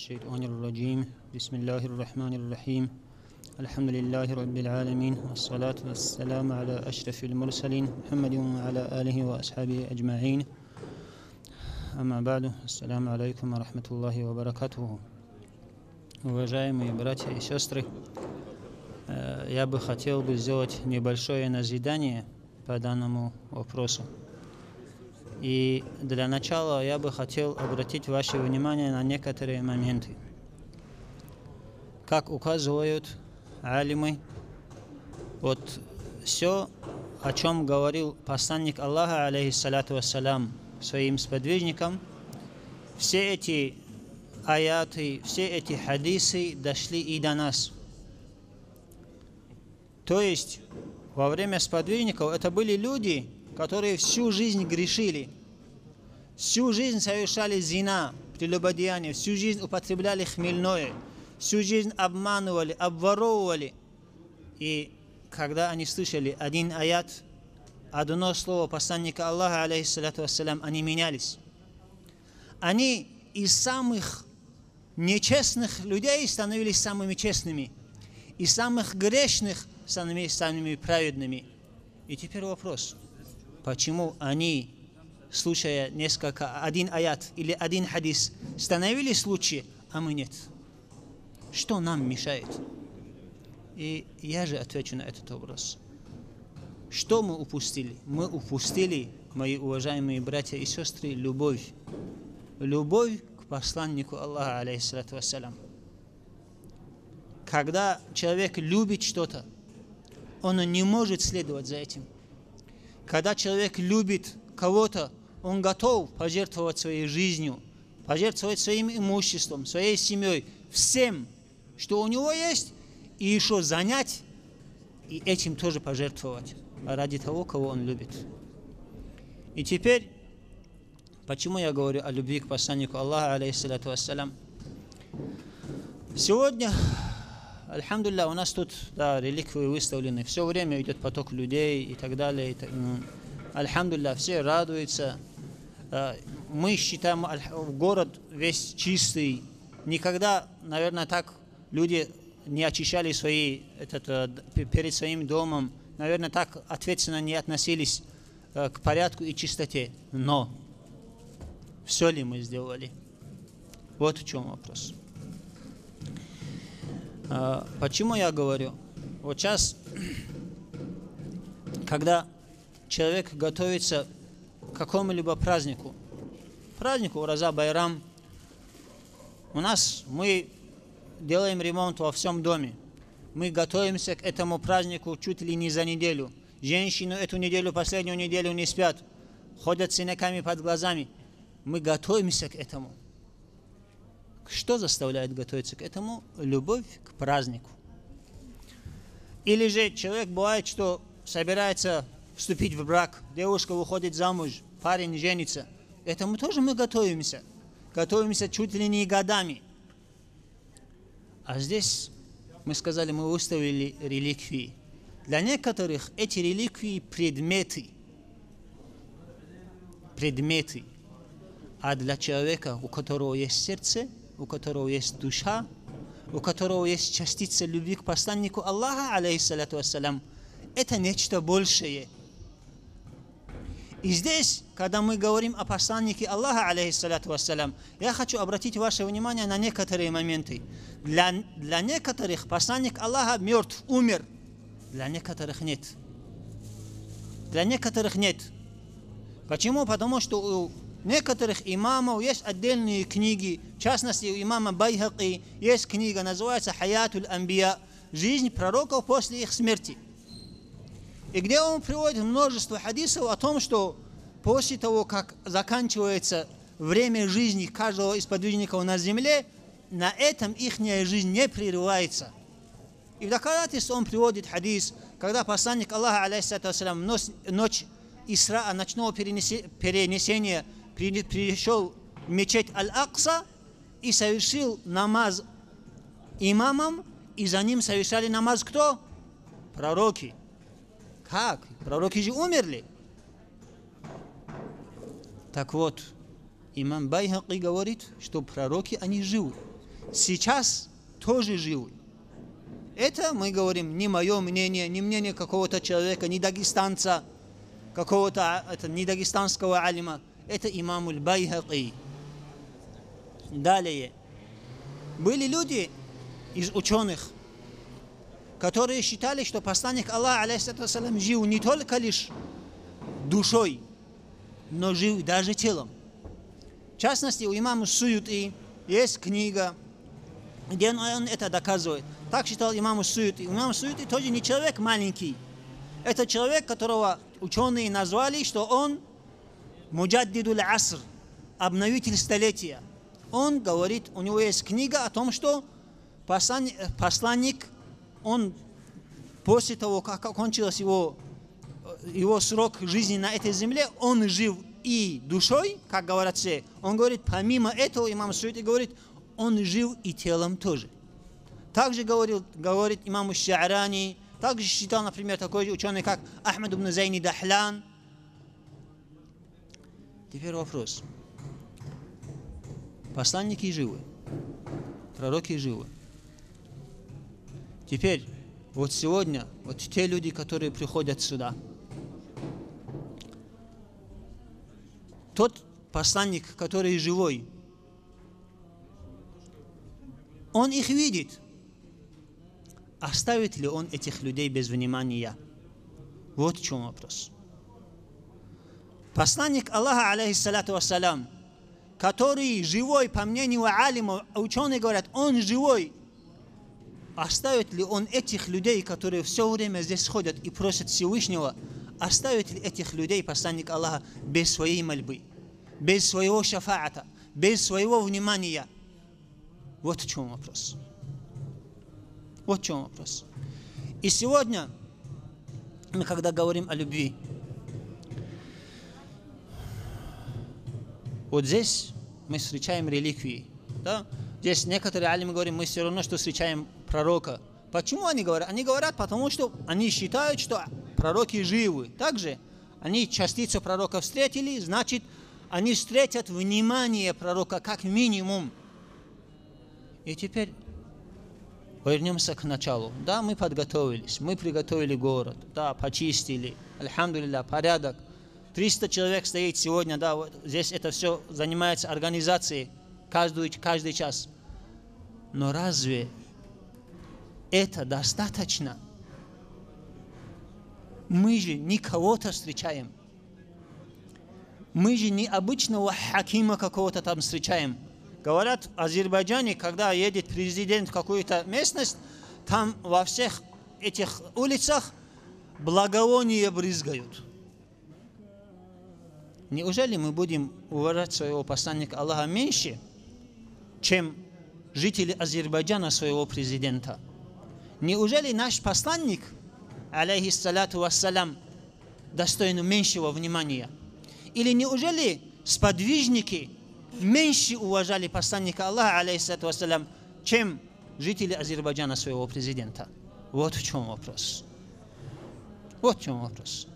الشيطان الرجيم بسم الله الرحمن الرحيم الحمد لله رب العالمين والصلاة والسلام على أشرف المرسلين محمد وعلى آله وأصحابه أجمعين أما بعد السلام عليكم ورحمة الله وبركاته. Уважаемые братья и сестры, я бы хотел сделать небольшое назидание по данному вопросу. И для начала я бы хотел обратить ваше внимание на некоторые моменты. Как указывают алимы, вот все, о чем говорил посланник Аллаха, алейхиссалату вассалям, своим сподвижникам, все эти аяты, все эти хадисы дошли и до нас. То есть во время сподвижников это были люди, которые всю жизнь грешили, всю жизнь совершали зина, прелюбодеяние, всю жизнь употребляли хмельное, всю жизнь обманывали, обворовывали. И когда они слышали один аят, одно слово посланника Аллаха, алейхиссалату вассалям, они менялись. Они из самых нечестных людей становились самыми честными, из самых грешных становились самыми праведными. И теперь вопрос: почему они, слушая один аят или один хадис, становились лучше, а мы нет? Что нам мешает? И я же отвечу на этот вопрос. Что мы упустили? Мы упустили, мои уважаемые братья и сестры, любовь. Любовь к посланнику Аллаха, алейхиссалату вассалям. Когда человек любит что-то, он не может следовать за этим. Когда человек любит кого-то, он готов пожертвовать своей жизнью, пожертвовать своим имуществом, своей семьей, всем, что у него есть, и еще занять, и этим тоже пожертвовать ради того, кого он любит. И теперь, почему я говорю о любви к посланнику Аллаха, алейхиссалату вассалям? Сегодня, альхамдулилля, у нас тут реликвии выставлены, все время идет поток людей и так далее. Альхамдулилля, все радуются. Мы считаем город весь чистый. Никогда, наверное, так люди не очищали перед своим домом. Наверное, так ответственно не относились к порядку и чистоте. Но все ли мы сделали? Вот в чем вопрос. Почему я говорю? Вот сейчас, когда человек готовится к какому-либо празднику Ураза, Байрам, мы делаем ремонт во всем доме. Мы готовимся к этому празднику чуть ли не за неделю. Женщины эту неделю, последнюю неделю не спят, ходят с синяками под глазами. Мы готовимся к этому. Что заставляет готовиться к этому? Любовь к празднику. Или же человек бывает, что собирается вступить в брак, девушка выходит замуж, парень женится. К этому тоже мы готовимся. Готовимся чуть ли не годами. А здесь мы сказали, мы выставили реликвии. Для некоторых эти реликвии предметы. А для человека, у которого есть сердце, у которого есть душа, у которого есть частица любви к посланнику Аллаха, алейхиссалату вассалям, это нечто большее. И здесь, когда мы говорим о посланнике Аллаха, алейхиссалату вассалям, я хочу обратить ваше внимание на некоторые моменты. Для некоторых посланник Аллаха мертв, умер. Для некоторых нет. Почему? Потому что у некоторых имамов есть отдельные книги. В частности, у имама Байхаки есть книга, называется «Хаятуль Амбия», «Жизнь пророков после их смерти». И где он приводит множество хадисов о том, что после того, как заканчивается время жизни каждого из подвижников на земле, на этом их жизнь не прерывается. И в доказательство он приводит хадис, когда посланник Аллаха, алейхиссалату вассалям, ночь Исра, ночного перенесения, пришел в мечеть Аль-Акса и совершил намаз имамом, и за ним совершали намаз кто? Пророки. Как? Пророки же умерли. Так вот, имам Байхаки говорит, что пророки, они живы. сейчас тоже живы. Это мы говорим не мое мнение, не мнение какого-то человека, не дагестанца, какого-то не дагестанского алима. Это имам аль-Байхаки. Далее. Были люди из ученых, которые считали, что посланник Аллаха, алейхиссалям, жил не только лишь душой, но жил даже телом. В частности, у имама Суюти есть книга, где он это доказывает. Так считал имам Суюти. Имам Суюти тоже не человек маленький. Это человек, которого ученые назвали, что он муджаддидуль аср, обновитель столетия. Он говорит, у него есть книга о том, что посланник, он после того, как окончился его срок жизни на этой земле, он жил и душой, как говорят все. Он говорит, помимо этого, имам Суюти говорит, он жил и телом тоже. Также говорит имам Ша'рани, также считал, например, такой ученый, как Ахмад ибн Зайни Дахлян. Теперь вопрос. Посланники живы, пророки живы. Теперь, вот сегодня, вот те люди, которые приходят сюда, тот посланник, который живой, он их видит. Оставит ли он этих людей без внимания? Вот в чем вопрос. Посланник Аллаха, алейхиссалату вассалям, который живой, по мнению алимов, ученые говорят, он живой, оставит ли он этих людей, которые все время здесь ходят и просят Всевышнего, оставит ли этих людей посланник Аллаха без своей мольбы, без своего шафаата, без своего внимания? Вот в чем вопрос. Вот в чем вопрос. И сегодня мы, когда говорим о любви, вот здесь мы встречаем реликвии. Да? Здесь некоторые алимы говорят, мы все равно, что встречаем пророка. Почему они говорят? Они говорят, потому что они считают, что пророки живы. Также они частицу пророка встретили, значит, они встретят внимание пророка как минимум. И теперь вернемся к началу. Да, мы подготовились, мы приготовили город, да, почистили, альхамдулилля, порядок. 300 человек стоит сегодня, да, вот здесь это все занимается организацией каждый час. Но разве это достаточно? Мы же не кого-то встречаем. Мы же не обычного хакима какого-то там встречаем. Говорят, в Азербайджане, когда едет президент в какую-то местность, там во всех этих улицах благовония брызгают. Неужели мы будем уважать своего посланника Аллаха меньше, чем жители Азербайджана своего президента? Неужели наш посланник, алейхиссалату вассалям, достоин меньшего внимания? Или неужели сподвижники меньше уважали посланника Аллаха, алейхиссалату вассалям, чем жители Азербайджана своего президента? Вот в чем вопрос. Вот в чем вопрос.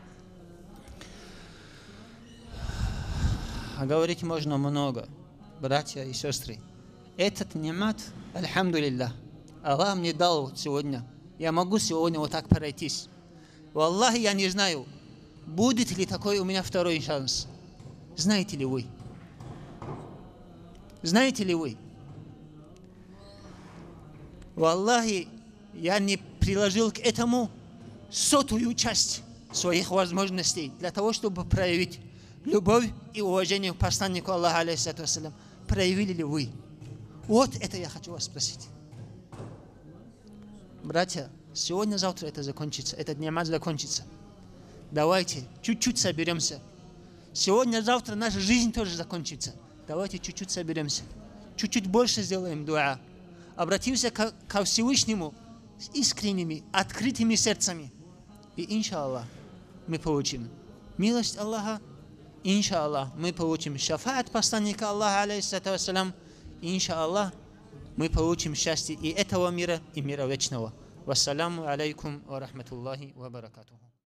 А говорить можно много, братья и сестры. Этот нимат, альхамдулилля, Аллах мне дал вот сегодня. Я могу сегодня вот так пройтись. Валлахи, я не знаю, будет ли такой у меня второй шанс. Знаете ли вы? Знаете ли вы? Валлахи, я не приложил к этому 100-ую часть своих возможностей для того, чтобы проявить любовь и уважение к посланнику Аллаха, алейхиссалату вассалям. Проявили ли вы? Вот это я хочу вас спросить. Братья, сегодня-завтра это закончится, этот нимат закончится. Давайте чуть-чуть соберемся. Сегодня-завтра наша жизнь тоже закончится. Давайте чуть-чуть соберемся. Чуть-чуть больше сделаем дуа. Обратимся ко Всевышнему с искренними, открытыми сердцами. И иншаллах мы получим милость Аллаха. Иншаллах мы получим шафаат посланника Аллаха, алейхиссалату вассалям. Иншаллах мы получим счастье и этого мира, и мира вечного. Вассаламу алейкум ва рахматуллахи ва баракатуху.